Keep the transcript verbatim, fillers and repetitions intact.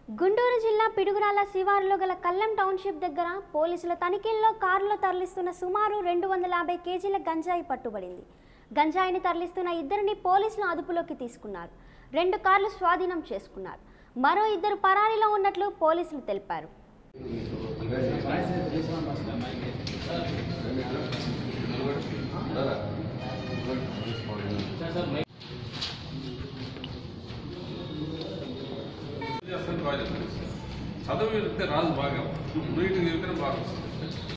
గుంటూరు జిల్లా పిడుగురాల శివారులో గల కల్లం టౌన్షిప్ దగ్గర పోలీసుల తనిఖీల్లో కారులో తరలిస్తున్న సుమారు రెండు వందల యాభై కేజీల గంజాయి పట్టుబడింది. గంజాయిని తరలిస్తున్న ఇద్దరిని పోలీసులు అదుపులోకి తీసుకున్నారు. రెండు కార్లు స్వాధీనం చేసుకున్నారు. మరో ఇద్దరు పరారీలో ఉన్నట్లు పోలీసులు తెలిపారు. చదువు వెళ్తే రాదు బాగా నీటికి వెళ్తే బాగా